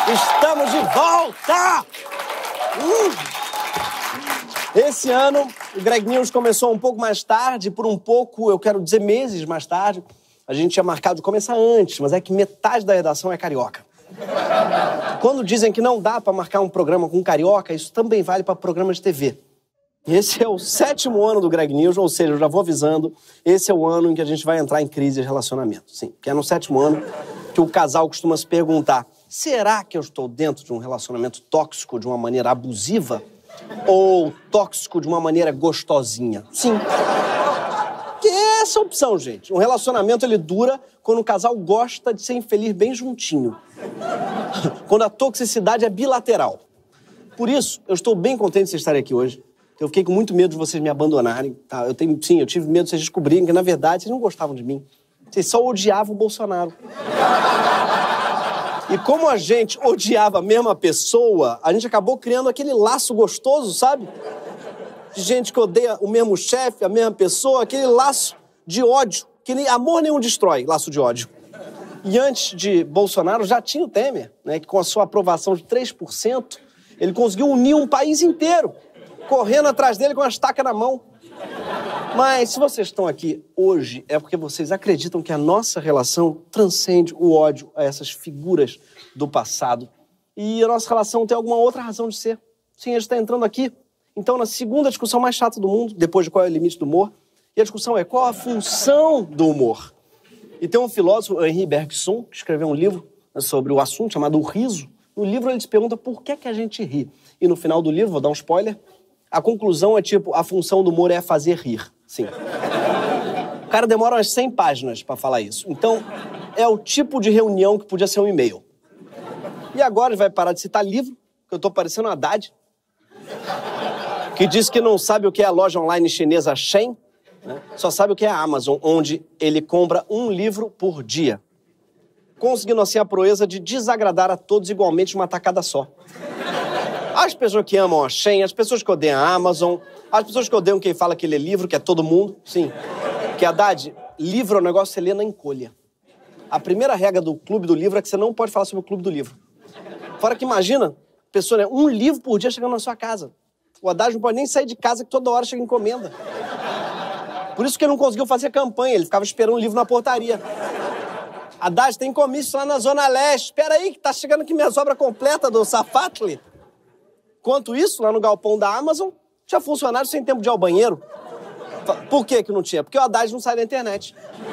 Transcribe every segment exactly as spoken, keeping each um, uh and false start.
Estamos de volta! Uh! Esse ano, o Greg News começou um pouco mais tarde, por um pouco, eu quero dizer meses mais tarde. A gente tinha marcado de começar antes, mas é que metade da redação é carioca. Quando dizem que não dá pra marcar um programa com carioca, isso também vale pra programas de T V. Esse é o sétimo ano do Greg News, ou seja, eu já vou avisando, esse é o ano em que a gente vai entrar em crise de relacionamento. Sim, que é no sétimo ano que o casal costuma se perguntar: será que eu estou dentro de um relacionamento tóxico de uma maneira abusiva ou tóxico de uma maneira gostosinha? Sim. Que é essa opção, gente. Um relacionamento, ele dura quando o casal gosta de ser infeliz bem juntinho. Quando a toxicidade é bilateral. Por isso, eu estou bem contente de vocês estarem aqui hoje. Eu fiquei com muito medo de vocês me abandonarem. Tá? Eu tenho, sim, eu tive medo de vocês descobrirem que, na verdade, vocês não gostavam de mim. Vocês só odiavam o Bolsonaro. E como a gente odiava a mesma pessoa, a gente acabou criando aquele laço gostoso, sabe? De gente que odeia o mesmo chefe, a mesma pessoa, aquele laço de ódio, que nem amor nenhum destrói, laço de ódio. E antes de Bolsonaro já tinha o Temer, né, que com a sua aprovação de três por cento, ele conseguiu unir um país inteiro, correndo atrás dele com a estaca na mão. Mas se vocês estão aqui hoje, é porque vocês acreditam que a nossa relação transcende o ódio a essas figuras do passado. E a nossa relação tem alguma outra razão de ser. Sim, a gente está entrando aqui, então, na segunda discussão mais chata do mundo, depois de qual é o limite do humor. E a discussão é: qual a função do humor? E tem um filósofo, Henri Bergson, que escreveu um livro sobre o assunto, chamado O Riso. No livro ele se pergunta por que, que a gente ri. E no final do livro, vou dar um spoiler, a conclusão é tipo: a função do humor é fazer rir. Sim. O cara demora umas cem páginas pra falar isso. Então, é o tipo de reunião que podia ser um e-mail. E agora ele vai parar de citar livro, que eu tô parecendo um Haddad, que diz que não sabe o que é a loja online chinesa Shein, né? Só sabe o que é a Amazon, onde ele compra um livro por dia, conseguindo assim a proeza de desagradar a todos igualmente de uma tacada só. As pessoas que amam a Shein, as pessoas que odeiam a Amazon, as pessoas que odeiam quem fala que lê livro, que é todo mundo, sim. Que, Haddad, livro é um negócio que você lê na encolha. A primeira regra do Clube do Livro é que você não pode falar sobre o Clube do Livro. Fora que imagina, pessoa, né, um livro por dia chegando na sua casa. O Haddad não pode nem sair de casa, que toda hora chega encomenda. Por isso que ele não conseguiu fazer campanha, ele ficava esperando o livro na portaria. Haddad, tem comício lá na Zona Leste. Espera aí que tá chegando aqui minhas obras completas do Safatli. Enquanto isso, lá no galpão da Amazon, tinha funcionário sem tempo de ir ao banheiro. Por que que não tinha? Porque o Haddad não sai da internet.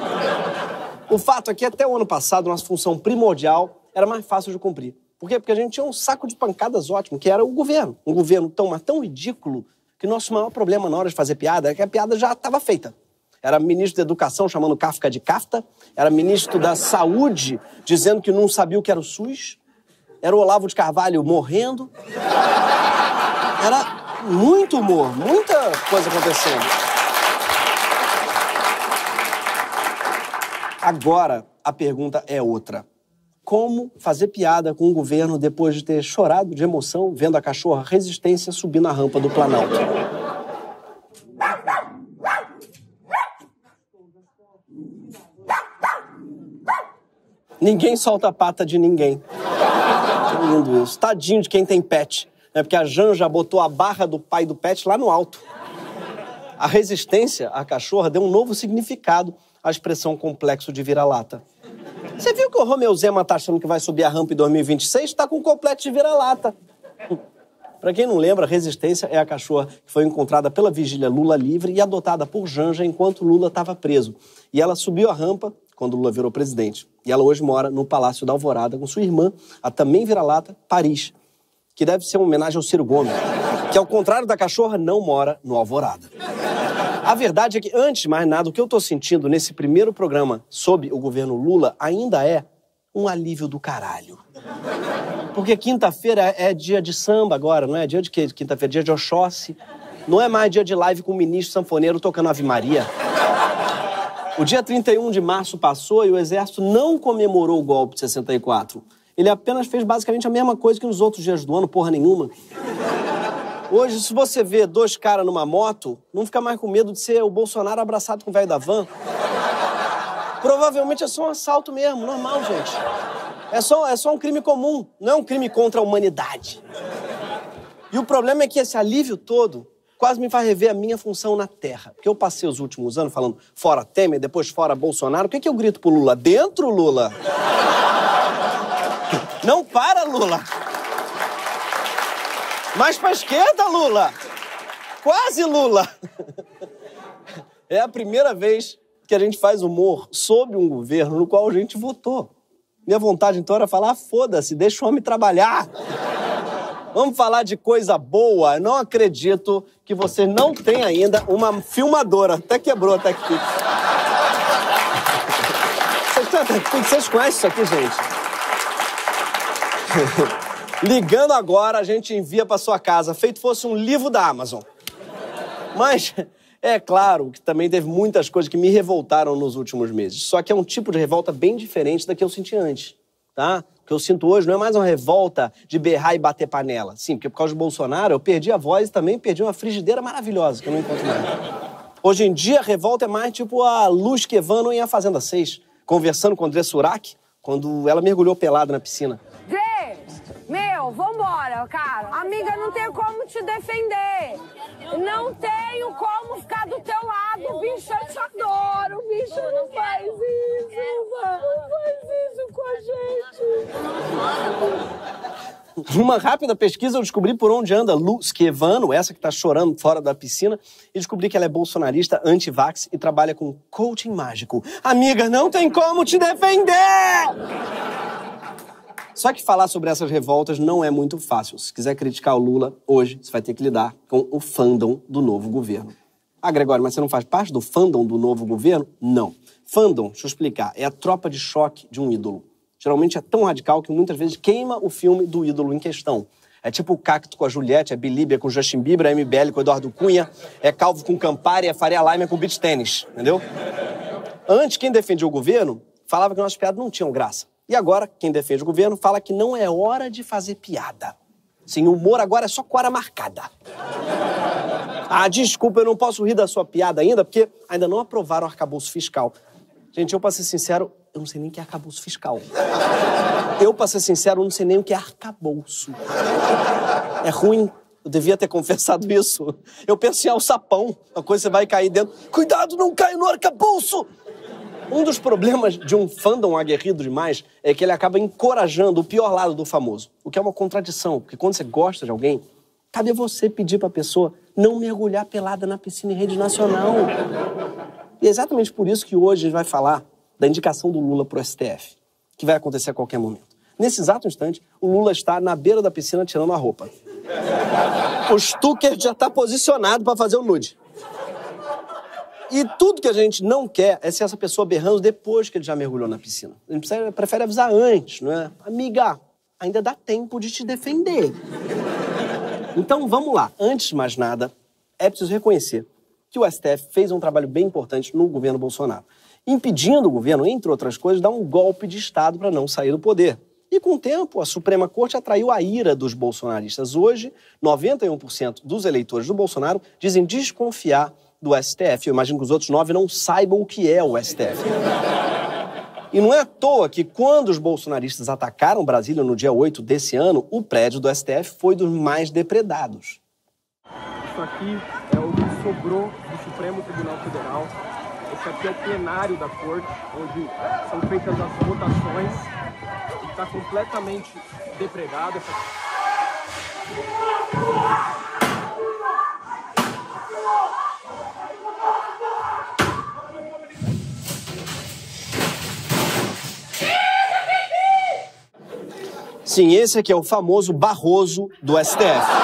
O fato é que até o ano passado, nossa função primordial era mais fácil de cumprir. Por quê? Porque a gente tinha um saco de pancadas ótimo, que era o governo. Um governo tão, mas tão ridículo, que nosso maior problema na hora de fazer piada é que a piada já estava feita. Era ministro da Educação chamando Kafka de Kafta, era ministro da Saúde dizendo que não sabia o que era o SUS, era o Olavo de Carvalho morrendo. Era muito humor, muita coisa acontecendo. Agora, a pergunta é outra. Como fazer piada com o governo depois de ter chorado de emoção vendo a cachorra Resistência subir na rampa do Planalto? Ninguém solta a pata de ninguém. Que lindo isso. Tadinho de quem tem pet. É porque a Janja botou a barra do pai do pet lá no alto. A Resistência, a cachorra, deu um novo significado à expressão complexo de vira-lata. Você viu que o Romeu Zema tá achando que vai subir a rampa em dois mil e vinte e seis? Tá com um complexo de vira-lata. Pra quem não lembra, Resistência é a cachorra que foi encontrada pela vigília Lula livre e adotada por Janja enquanto Lula estava preso. E ela subiu a rampa quando Lula virou presidente. E ela hoje mora no Palácio da Alvorada com sua irmã, a também vira-lata, Paris, que deve ser uma homenagem ao Ciro Gomes, que, ao contrário da cachorra, não mora no Alvorada. A verdade é que, antes de mais nada, o que eu tô sentindo nesse primeiro programa sob o governo Lula ainda é um alívio do caralho. Porque quinta-feira é dia de samba agora, não é? Dia de quê? Quinta-feira, dia de Oxóssi. Não é mais dia de live com o ministro sanfoneiro tocando Ave Maria. O dia trinta e um de março passou e o Exército não comemorou o golpe de sessenta e quatro. Ele apenas fez basicamente a mesma coisa que nos outros dias do ano, porra nenhuma. Hoje, se você vê dois caras numa moto, não fica mais com medo de ser o Bolsonaro abraçado com o velho da van. Provavelmente é só um assalto mesmo, normal, gente. É só, é só um crime comum, não é um crime contra a humanidade. E o problema é que esse alívio todo quase me faz rever a minha função na Terra. Porque eu passei os últimos anos falando fora Temer, depois fora Bolsonaro. O que é que eu grito pro Lula? Dentro, Lula! Não para, Lula! Mais pra esquerda, Lula! Quase, Lula! É a primeira vez que a gente faz humor sobre um governo no qual a gente votou. Minha vontade, então, era falar, foda-se, deixa o homem trabalhar. Vamos falar de coisa boa. Eu não acredito que você não tem ainda uma filmadora. Até quebrou a TechPix. Vocês conhecem isso aqui, gente? Ligando agora, a gente envia para sua casa, feito fosse um livro da Amazon. Mas é claro que também teve muitas coisas que me revoltaram nos últimos meses. Só que é um tipo de revolta bem diferente da que eu senti antes, tá? O que eu sinto hoje não é mais uma revolta de berrar e bater panela. Sim, porque por causa do Bolsonaro eu perdi a voz e também perdi uma frigideira maravilhosa, que eu não encontro mais. Hoje em dia, a revolta é mais tipo a Luz Quevano em A Fazenda seis, conversando com André Surak, quando ela mergulhou pelada na piscina. Dê, meu, vambora, cara. Amiga, não tenho como te defender. Não tenho como ficar do teu lado, bicho, eu te adoro, bicho, não faz isso, não faz isso com a gente. Numa rápida pesquisa, eu descobri por onde anda Luz Quevano, essa que tá chorando fora da piscina, e descobri que ela é bolsonarista, anti-vax e trabalha com coaching mágico. Amiga, não tem como te defender! Só que falar sobre essas revoltas não é muito fácil. Se quiser criticar o Lula, hoje você vai ter que lidar com o fandom do novo governo. Ah, Gregório, mas você não faz parte do fandom do novo governo? Não. Fandom, deixa eu explicar, é a tropa de choque de um ídolo. Geralmente é tão radical que muitas vezes queima o filme do ídolo em questão. É tipo o Cacto com a Juliette, é Bilíbia com Justin Bieber, é M B L com Eduardo Cunha, é Calvo com Campari, é Faria Lima com beach tênis, entendeu? Antes, quem defendia o governo falava que nossas piadas não tinham graça. E agora, quem defende o governo fala que não é hora de fazer piada. Sim, o humor agora é só com hora marcada. Ah, desculpa, eu não posso rir da sua piada ainda, porque ainda não aprovaram o arcabouço fiscal. Gente, eu, pra ser sincero, eu não sei nem o que é arcabouço fiscal. Eu, pra ser sincero, não sei nem o que é arcabouço. É ruim. Eu devia ter confessado isso. Eu penso em alçapão. A coisa você vai cair dentro. Cuidado, não caia no arcabouço! Um dos problemas de um fandom aguerrido demais é que ele acaba encorajando o pior lado do famoso. O que é uma contradição, porque quando você gosta de alguém, cabe a você pedir pra pessoa não mergulhar pelada na piscina em rede nacional. E é exatamente por isso que hoje a gente vai falar da indicação do Lula pro S T F, que vai acontecer a qualquer momento. Nesse exato instante, o Lula está na beira da piscina tirando a roupa. O Stucker já está posicionado para fazer o nude. E tudo que a gente não quer é ser essa pessoa berrando depois que ele já mergulhou na piscina. A gente prefere avisar antes, não é? Amiga, ainda dá tempo de te defender. Então, vamos lá. Antes de mais nada, é preciso reconhecer que o S T F fez um trabalho bem importante no governo Bolsonaro, impedindo o governo, entre outras coisas, de dar um golpe de Estado para não sair do poder. E, com o tempo, a Suprema Corte atraiu a ira dos bolsonaristas. Hoje, noventa e um por cento dos eleitores do Bolsonaro dizem desconfiar do S T F. Eu imagino que os outros nove não saibam o que é o S T F. E não é à toa que, quando os bolsonaristas atacaram Brasília no dia oito desse ano, o prédio do S T F foi dos mais depredados. Isso aqui é o que sobrou do Supremo Tribunal Federal. Esse aqui é o plenário da Corte, onde são feitas as votações. Está completamente depredado. Sim, esse aqui é o famoso Barroso do S T F.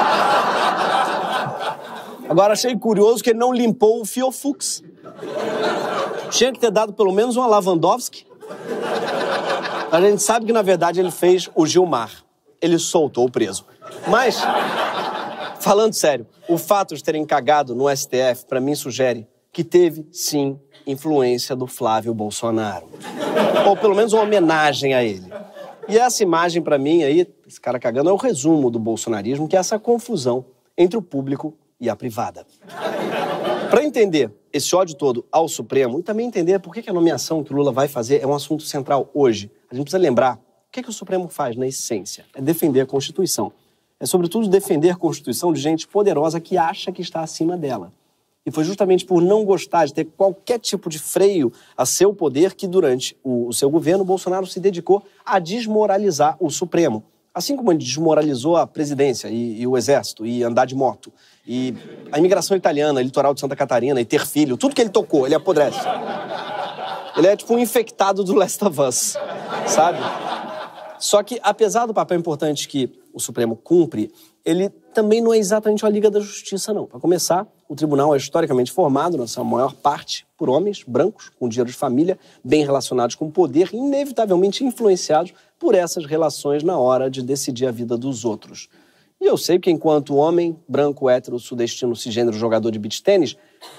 Agora, achei curioso que ele não limpou o Fiofux. Tinha que ter dado pelo menos uma Lavandowski. A gente sabe que, na verdade, ele fez o Gilmar. Ele soltou o preso. Mas, falando sério, o fato de terem cagado no S T F, pra mim, sugere que teve, sim, influência do Flávio Bolsonaro. Ou pelo menos uma homenagem a ele. E essa imagem, pra mim, aí, esse cara cagando, é o resumo do bolsonarismo, que é essa confusão entre o público e a privada. Para entender esse ódio todo ao Supremo e também entender por que a nomeação que o Lula vai fazer é um assunto central hoje, a gente precisa lembrar o que, que o Supremo faz na essência. É defender a Constituição. É, sobretudo, defender a Constituição de gente poderosa que acha que está acima dela. E foi justamente por não gostar de ter qualquer tipo de freio a seu poder que, durante o, o seu governo, Bolsonaro se dedicou a desmoralizar o Supremo. Assim como ele desmoralizou a presidência e, e o exército, e andar de moto, e a imigração italiana, litoral de Santa Catarina, e ter filho, tudo que ele tocou, ele apodrece. Ele é tipo um infectado do Last of Us, sabe? Só que, apesar do papel importante que o Supremo cumpre, ele também não é exatamente uma Liga da Justiça, não. Para começar, o tribunal é historicamente formado, na sua maior parte, por homens brancos, com dinheiro de família, bem relacionados com o poder e inevitavelmente influenciados por essas relações na hora de decidir a vida dos outros. E eu sei que, enquanto homem, branco, hétero, sudestino, cisgênero, jogador de beach tênis,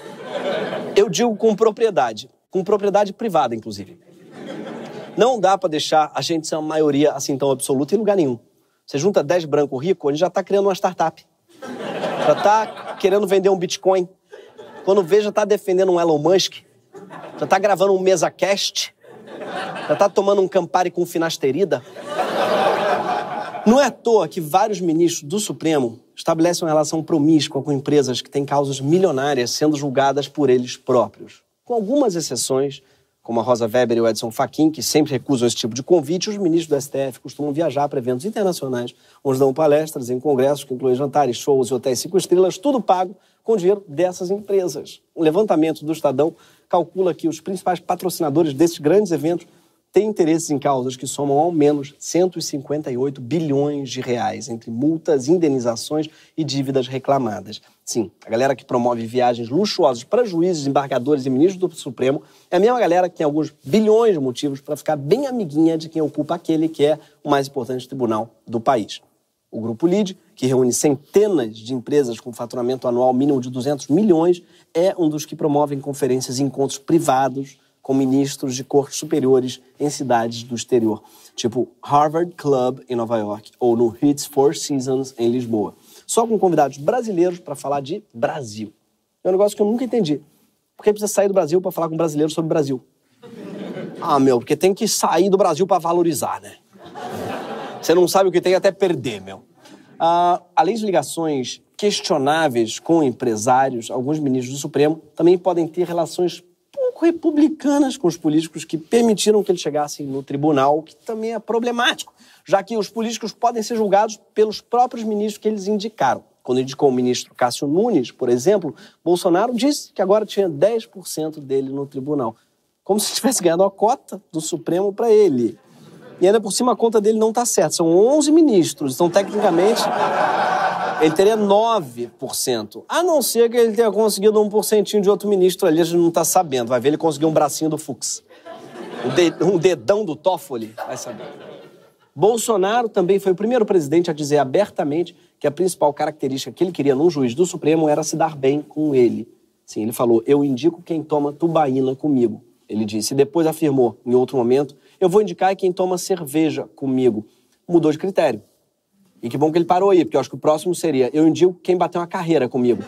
eu digo com propriedade, com propriedade privada, inclusive. Não dá para deixar a gente ser uma maioria assim tão absoluta em lugar nenhum. Você junta dez brancos ricos, a gente já está criando uma startup. Já está querendo vender um Bitcoin. Quando vê, já está defendendo um Elon Musk. Já está gravando um MesaCast. Já está tomando um Campari com finasterida. Não é à toa que vários ministros do Supremo estabelecem uma relação promíscua com empresas que têm causas milionárias sendo julgadas por eles próprios. Com algumas exceções, como a Rosa Weber e o Edson Fachin, que sempre recusam esse tipo de convite, os ministros do S T F costumam viajar para eventos internacionais, onde dão palestras em congressos que incluem jantares, shows e hotéis cinco estrelas, tudo pago com dinheiro dessas empresas. Um levantamento do Estadão calcula que os principais patrocinadores desses grandes eventos têm interesses em causas que somam ao menos cento e cinquenta e oito bilhões de reais, entre multas, indenizações e dívidas reclamadas. Sim, a galera que promove viagens luxuosas para juízes, embargadores e ministros do Supremo é a mesma galera que tem alguns bilhões de motivos para ficar bem amiguinha de quem ocupa aquele que é o mais importante tribunal do país. O Grupo Lide, que reúne centenas de empresas com faturamento anual mínimo de duzentos milhões, é um dos que promovem conferências e encontros privados com ministros de cortes superiores em cidades do exterior, tipo Harvard Club em Nova York ou no Hits Four Seasons em Lisboa. Só com convidados brasileiros para falar de Brasil. É um negócio que eu nunca entendi. Por que precisa sair do Brasil para falar com brasileiros sobre o Brasil? Ah, meu, porque tem que sair do Brasil para valorizar, né? Você não sabe o que tem até perder, meu. Ah, além de ligações questionáveis com empresários, alguns ministros do Supremo também podem ter relações pouco republicanas com os políticos que permitiram que eles chegassem no tribunal, o que também é problemático, já que os políticos podem ser julgados pelos próprios ministros que eles indicaram. Quando indicou o ministro Cássio Nunes, por exemplo, Bolsonaro disse que agora tinha dez por cento dele no tribunal. Como se tivesse ganhado a cota do Supremo para ele. E ainda por cima a conta dele não está certa. São onze ministros, então tecnicamente ele teria nove por cento. A não ser que ele tenha conseguido um porcentinho de outro ministro ali, a gente não está sabendo. Vai ver, ele conseguiu um bracinho do Fux. Um dedão do Toffoli, vai saber. Bolsonaro também foi o primeiro presidente a dizer abertamente que a principal característica que ele queria num juiz do Supremo era se dar bem com ele. Sim, ele falou, eu indico quem toma tubaína comigo. Ele disse, e depois afirmou, em outro momento, eu vou indicar quem toma cerveja comigo. Mudou de critério. E que bom que ele parou aí, porque eu acho que o próximo seria, eu indico quem bater uma carreira comigo.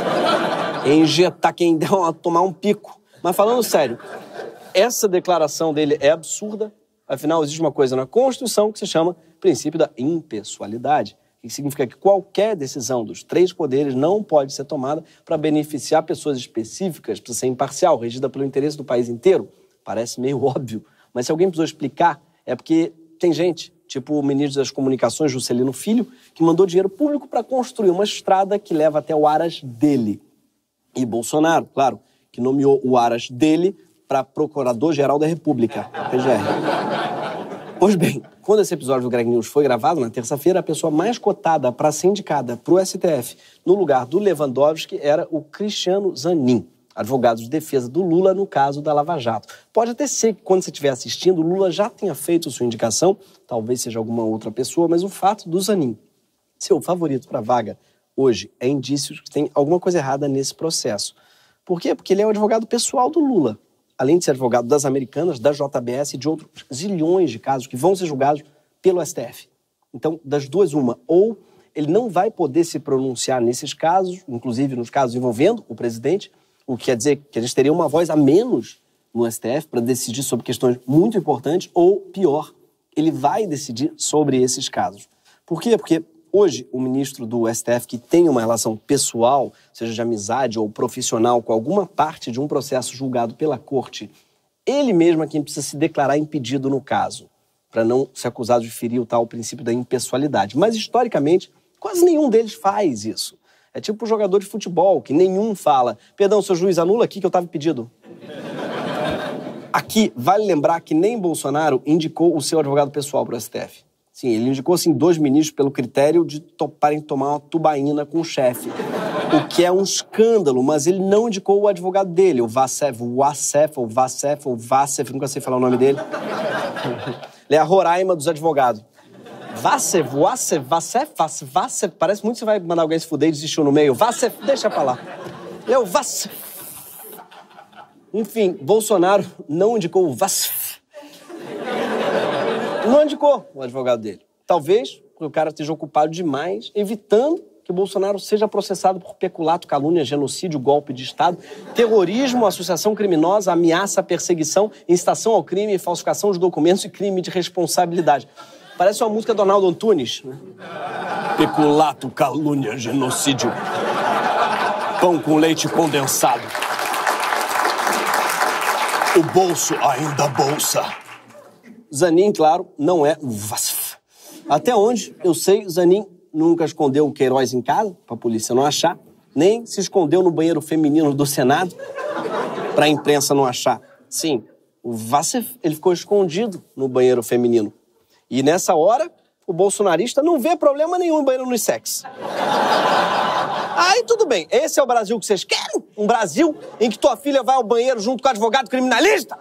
Injetar quem der uma, tomar um pico. Mas falando sério, essa declaração dele é absurda. Afinal, existe uma coisa na Constituição que se chama princípio da impessoalidade, que significa que qualquer decisão dos três poderes não pode ser tomada para beneficiar pessoas específicas, precisa ser imparcial, regida pelo interesse do país inteiro. Parece meio óbvio, mas se alguém precisou explicar, é porque tem gente, tipo o ministro das Comunicações, Juscelino Filho, que mandou dinheiro público para construir uma estrada que leva até o Aras dele. E Bolsonaro, claro, que nomeou o Aras dele para Procurador-Geral da República, P G R. Pois bem, quando esse episódio do Greg News foi gravado, na terça-feira, a pessoa mais cotada para ser indicada para o S T F no lugar do Lewandowski era o Cristiano Zanin, advogado de defesa do Lula no caso da Lava Jato. Pode até ser que quando você estiver assistindo, o Lula já tenha feito sua indicação, talvez seja alguma outra pessoa, mas o fato do Zanin ser o favorito para a vaga hoje é indício de que tem alguma coisa errada nesse processo. Por quê? Porque ele é o advogado pessoal do Lula. Além de ser advogado das Americanas, da J B S e de outros zilhões de casos que vão ser julgados pelo S T F. Então, das duas, uma. Ou ele não vai poder se pronunciar nesses casos, inclusive nos casos envolvendo o presidente, o que quer dizer que a gente teria uma voz a menos no S T F para decidir sobre questões muito importantes, ou, pior, ele vai decidir sobre esses casos. Por quê? Porque hoje o ministro do S T F que tem uma relação pessoal, seja de amizade ou profissional, com alguma parte de um processo julgado pela corte, ele mesmo é quem precisa se declarar impedido no caso, para não ser acusado de ferir o tal princípio da impessoalidade. Mas, historicamente, quase nenhum deles faz isso. É tipo o jogador de futebol, que nenhum fala: perdão, seu juiz, anula aqui que eu estava impedido. Aqui, vale lembrar que nem Bolsonaro indicou o seu advogado pessoal para o S T F. Sim, ele indicou, assim, dois ministros pelo critério de toparem tomar uma tubaína com o chefe. O que é um escândalo, mas ele não indicou o advogado dele, o Vassef, o Vassef, o Vassef, o Vassef, nunca sei falar o nome dele. Ele é a Roraima dos advogados. Vassef, Vassef, Vassef, Vassef, Vassef, parece muito que você vai mandar alguém se fuder e desistiu no meio. Vassef, deixa pra lá. Ele é o Vassef. Enfim, Bolsonaro não indicou o Vassef. Não indicou o advogado dele. Talvez porque o cara esteja ocupado demais, evitando que o Bolsonaro seja processado por peculato, calúnia, genocídio, golpe de Estado, terrorismo, associação criminosa, ameaça, perseguição, incitação ao crime, falsificação de documentos e crime de responsabilidade. Parece uma música do Arnaldo Antunes, né? Peculato, calúnia, genocídio, pão com leite condensado. O bolso ainda bolsa. Zanin, claro, não é Vassef. Até onde eu sei, Zanin nunca escondeu o Queiroz em casa, pra polícia não achar, nem se escondeu no banheiro feminino do Senado, pra imprensa não achar. Sim, o Vassef, ele ficou escondido no banheiro feminino. E nessa hora, o bolsonarista não vê problema nenhum em banheiro unissex. Aí tudo bem, esse é o Brasil que vocês querem? Um Brasil em que tua filha vai ao banheiro junto com o advogado criminalista?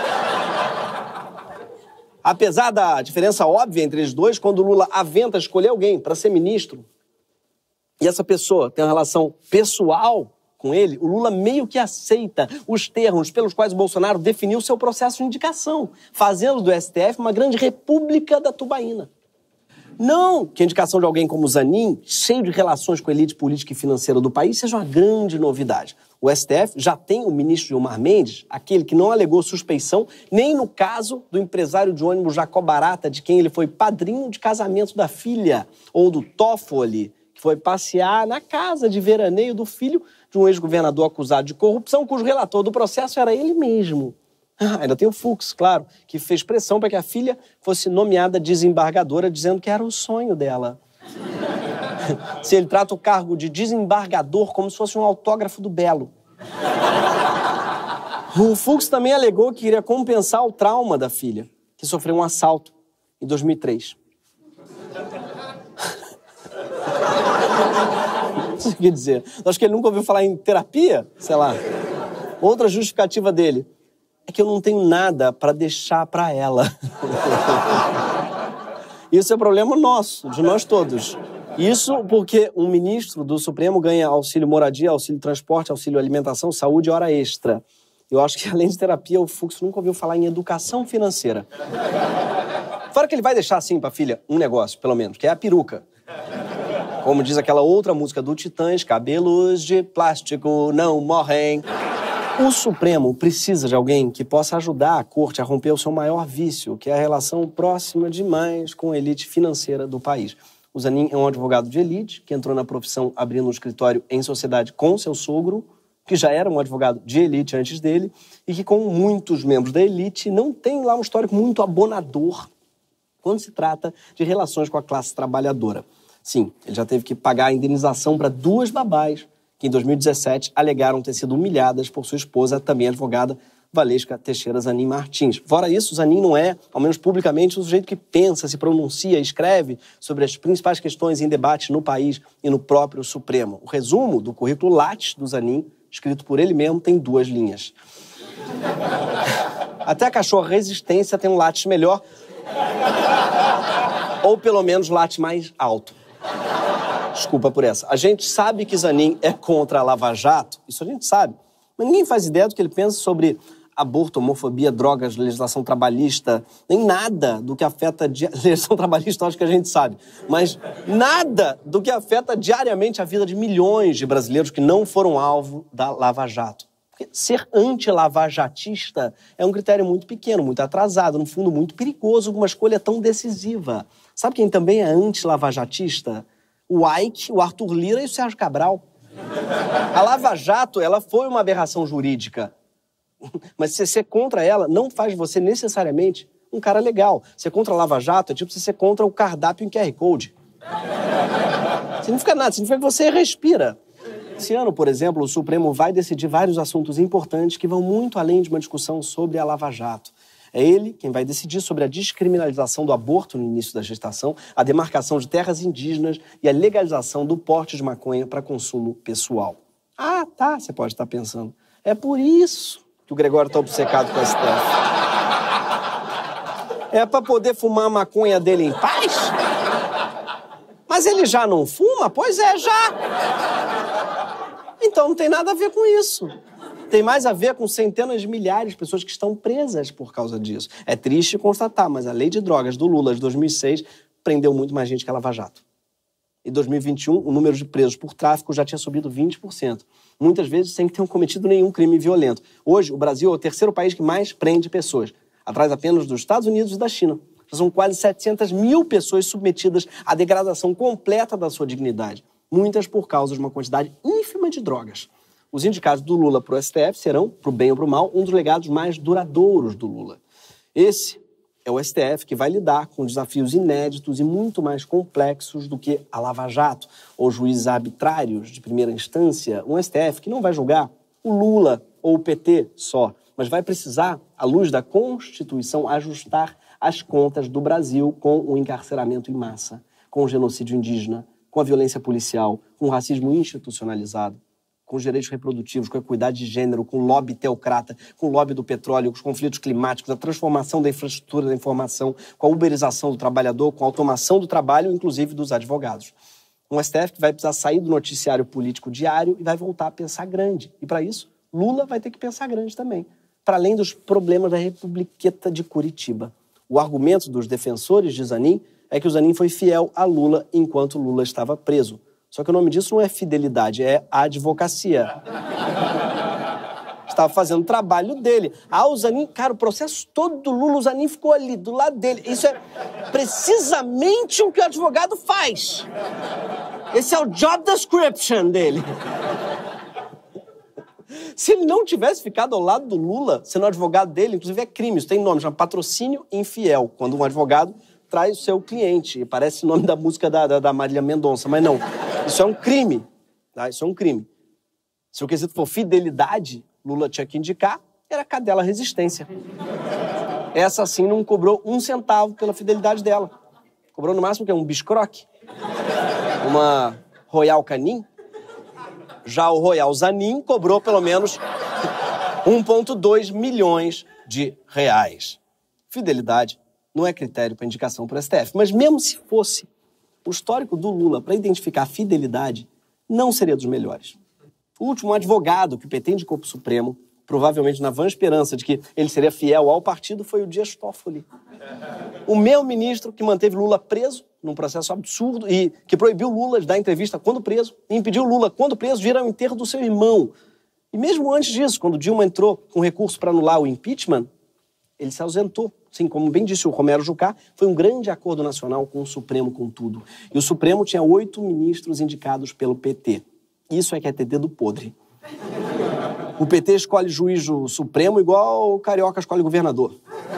Apesar da diferença óbvia entre eles dois, quando o Lula aventa escolher alguém para ser ministro, e essa pessoa tem uma relação pessoal com ele, o Lula meio que aceita os termos pelos quais o Bolsonaro definiu seu processo de indicação, fazendo do S T F uma grande república da tubaína. Não que a indicação de alguém como Zanin, cheio de relações com a elite política e financeira do país, seja uma grande novidade. O S T F já tem o ministro Gilmar Mendes, aquele que não alegou suspeição, nem no caso do empresário de ônibus Jacó Barata, de quem ele foi padrinho de casamento da filha, ou do Toffoli, que foi passear na casa de veraneio do filho de um ex-governador acusado de corrupção, cujo relator do processo era ele mesmo. Ah, ainda tem o Fux, claro, que fez pressão para que a filha fosse nomeada desembargadora, dizendo que era o sonho dela. Se ele trata o cargo de desembargador como se fosse um autógrafo do Belo. O Fux também alegou que iria compensar o trauma da filha, que sofreu um assalto em dois mil e três. Isso quer dizer, acho que ele nunca ouviu falar em terapia, sei lá. Outra justificativa dele é que eu não tenho nada para deixar para ela. Isso é problema nosso, de nós todos. Isso porque um ministro do Supremo ganha auxílio moradia, auxílio transporte, auxílio alimentação, saúde e hora extra. Eu acho que, além de terapia, o Fux nunca ouviu falar em educação financeira. Fora que ele vai deixar, assim, pra filha, um negócio, pelo menos, que é a peruca. Como diz aquela outra música do Titãs, cabelos de plástico não morrem. O Supremo precisa de alguém que possa ajudar a corte a romper o seu maior vício, que é a relação próxima demais com a elite financeira do país. O Zanin é um advogado de elite, que entrou na profissão abrindo um escritório em sociedade com seu sogro, que já era um advogado de elite antes dele, e que, como muitos membros da elite, não tem lá um histórico muito abonador quando se trata de relações com a classe trabalhadora. Sim, ele já teve que pagar a indenização para duas babás, que em dois mil e dezessete alegaram ter sido humilhadas por sua esposa, também advogada, Valesca Teixeira Zanin Martins. Fora isso, Zanin não é, ao menos publicamente, o sujeito que pensa, se pronuncia, escreve sobre as principais questões em debate no país e no próprio Supremo. O resumo do currículo Lattes do Zanin, escrito por ele mesmo, tem duas linhas. Até a cachorra Resistência tem um Lattes melhor, ou pelo menos Lattes mais alto. Desculpa por essa. A gente sabe que Zanin é contra a Lava Jato, isso a gente sabe, mas ninguém faz ideia do que ele pensa sobre aborto, homofobia, drogas, legislação trabalhista, nem nada do que afeta... Di... Legislação trabalhista, acho que a gente sabe, mas nada do que afeta diariamente a vida de milhões de brasileiros que não foram alvo da Lava Jato. Porque ser anti-lavajatista é um critério muito pequeno, muito atrasado, no fundo muito perigoso, uma escolha tão decisiva. Sabe quem também é anti-lavajatista? O Ike, o Arthur Lira e o Sérgio Cabral. A Lava Jato, ela foi uma aberração jurídica. Mas se ser contra ela não faz você necessariamente um cara legal. Ser contra a Lava Jato é tipo você ser contra o cardápio em Q R Code. Significa nada, significa que você respira. Esse ano, por exemplo, o Supremo vai decidir vários assuntos importantes que vão muito além de uma discussão sobre a Lava Jato. É ele quem vai decidir sobre a descriminalização do aborto no início da gestação, a demarcação de terras indígenas e a legalização do porte de maconha para consumo pessoal. Ah, tá, você pode estar pensando. É por isso que o Gregório está obcecado com a S T F. É para poder fumar a maconha dele em paz? Mas ele já não fuma? Pois é, já! Então não tem nada a ver com isso. Tem mais a ver com centenas de milhares de pessoas que estão presas por causa disso. É triste constatar, mas a lei de drogas do Lula de dois mil e seis prendeu muito mais gente que a Lava Jato. Em dois mil e vinte e um, o número de presos por tráfico já tinha subido vinte por cento. Muitas vezes sem que tenham cometido nenhum crime violento. Hoje, o Brasil é o terceiro país que mais prende pessoas, atrás apenas dos Estados Unidos e da China. Já são quase setecentas mil pessoas submetidas à degradação completa da sua dignidade. Muitas por causa de uma quantidade ínfima de drogas. Os indicados do Lula para o S T F serão, para o bem ou para o mal, um dos legados mais duradouros do Lula. Esse é o S T F que vai lidar com desafios inéditos e muito mais complexos do que a Lava Jato ou juízes arbitrários de primeira instância. Um S T F que não vai julgar o Lula ou o P T só, mas vai precisar, à luz da Constituição, ajustar as contas do Brasil com o encarceramento em massa, com o genocídio indígena, com a violência policial, com o racismo institucionalizado, com os direitos reprodutivos, com a equidade de gênero, com o lobby teocrata, com o lobby do petróleo, com os conflitos climáticos, a transformação da infraestrutura da informação, com a uberização do trabalhador, com a automação do trabalho, inclusive dos advogados. Um S T F que vai precisar sair do noticiário político diário e vai voltar a pensar grande. E para isso, Lula vai ter que pensar grande também, para além dos problemas da Republiqueta de Curitiba. O argumento dos defensores de Zanin é que o Zanin foi fiel a Lula enquanto Lula estava preso. Só que o nome disso não é fidelidade, é advocacia. Estava fazendo o trabalho dele. Ah, o Zanin, cara, o processo todo do Lula, o Zanin ficou ali, do lado dele. Isso é precisamente o que o advogado faz. Esse é o job description dele. Se ele não tivesse ficado ao lado do Lula, sendo advogado dele, inclusive é crime, isso tem nome, chama patrocínio infiel, quando um advogado traz o seu cliente. Parece o nome da música da, da, da Marília Mendonça, mas não. Isso é um crime, tá? Isso é um crime. Se o quesito for fidelidade, Lula tinha que indicar, era cadela resistência. Essa, sim, não cobrou um centavo pela fidelidade dela. Cobrou no máximo o quê? Um biscroque? Uma Royal Canin? Já o Royal Zanin cobrou pelo menos um vírgula dois milhões de reais. Fidelidade não é critério para indicação para o S T F, mas mesmo se fosse, o histórico do Lula para identificar a fidelidade não seria dos melhores. O último advogado que o P T indicou para o Supremo, provavelmente na vã esperança de que ele seria fiel ao partido, foi o Dias Toffoli. O meu ministro que manteve Lula preso num processo absurdo e que proibiu Lula de dar entrevista quando preso e impediu Lula, quando preso, de ir ao enterro do seu irmão. E mesmo antes disso, quando Dilma entrou com recurso para anular o impeachment, ele se ausentou. Sim, como bem disse o Romero Jucá, foi um grande acordo nacional com o Supremo, com tudo. E o Supremo tinha oito ministros indicados pelo P T. Isso é que é ter dedo podre. O P T escolhe juiz do Supremo igual o carioca escolhe governador.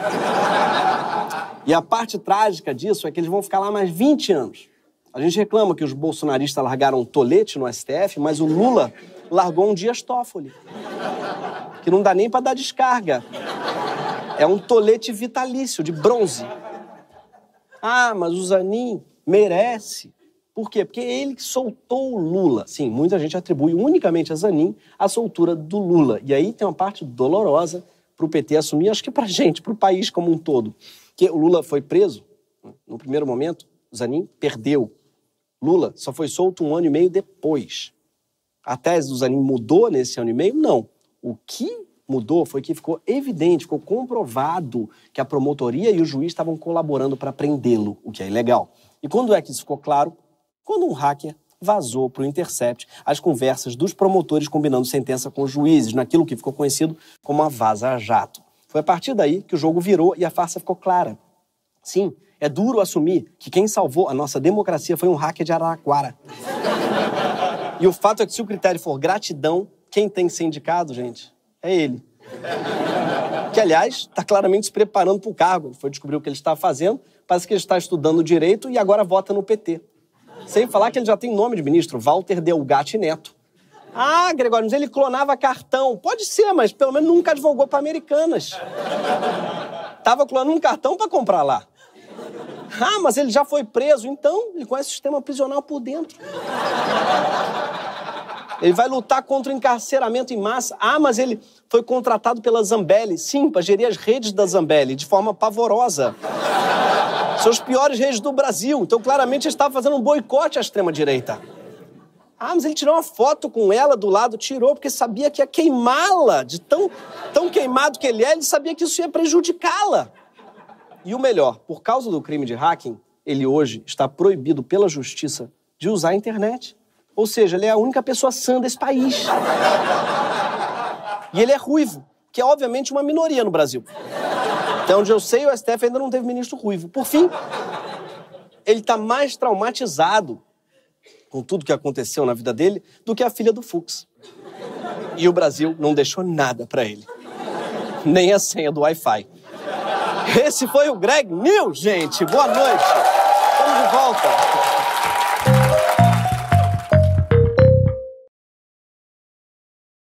E a parte trágica disso é que eles vão ficar lá mais vinte anos. A gente reclama que os bolsonaristas largaram um tolete no S T F, mas o Lula largou um Dias Toffoli, que não dá nem para dar descarga. É um tolete vitalício, de bronze. Ah, mas o Zanin merece. Por quê? Porque é ele que soltou o Lula. Sim, muita gente atribui unicamente a Zanin a soltura do Lula. E aí tem uma parte dolorosa para o P T assumir, acho que para a gente, para o país como um todo. Que o Lula foi preso, no primeiro momento, o Zanin perdeu. Lula só foi solto um ano e meio depois. A tese do Zanin mudou nesse ano e meio? Não. O que mudou foi que ficou evidente, ficou comprovado que a promotoria e o juiz estavam colaborando para prendê-lo, o que é ilegal. E quando é que isso ficou claro? Quando um hacker vazou para o Intercept as conversas dos promotores combinando sentença com os juízes, naquilo que ficou conhecido como a vaza-jato. Foi a partir daí que o jogo virou e a farsa ficou clara. Sim, é duro assumir que quem salvou a nossa democracia foi um hacker de Araraquara. E o fato é que se o critério for gratidão, quem tem que ser indicado, gente, é ele. Que, aliás, está claramente se preparando para o cargo. Ele foi descobrir o que ele está fazendo, parece que ele está estudando direito e agora vota no P T. Sem falar que ele já tem nome de ministro, Walter Delgatti Neto. Ah, Gregório, mas ele clonava cartão. Pode ser, mas pelo menos nunca advogou para Americanas. Tava clonando um cartão para comprar lá. Ah, mas ele já foi preso, então ele conhece o sistema prisional por dentro. Ele vai lutar contra o encarceramento em massa. Ah, mas ele foi contratado pela Zambelli. Sim, para gerir as redes da Zambelli de forma pavorosa. São os piores redes do Brasil. Então, claramente, ele estava fazendo um boicote à extrema-direita. Ah, mas ele tirou uma foto com ela do lado. Tirou porque sabia que ia queimá-la. De tão, tão queimado que ele é, ele sabia que isso ia prejudicá-la. E o melhor, por causa do crime de hacking, ele hoje está proibido pela justiça de usar a internet. Ou seja, ele é a única pessoa sã desse país. E ele é ruivo, que é obviamente uma minoria no Brasil. Até onde eu sei, o S T F ainda não teve ministro ruivo. Por fim, ele está mais traumatizado com tudo que aconteceu na vida dele do que a filha do Fux. E o Brasil não deixou nada para ele. Nem a senha do Wi-Fi. Esse foi o Greg News, gente. Boa noite. Estamos de volta.